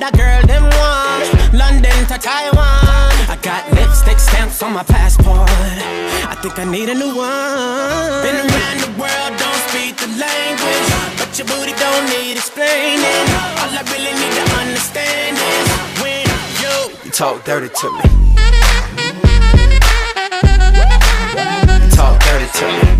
that girl them want. London to Taiwan. I got lipstick stamps on my passport. I think I need a new one. Been around the world, don't speak the language, but your booty don't need explaining. All I really need to understand is when you talk dirty to me. Talk dirty to me.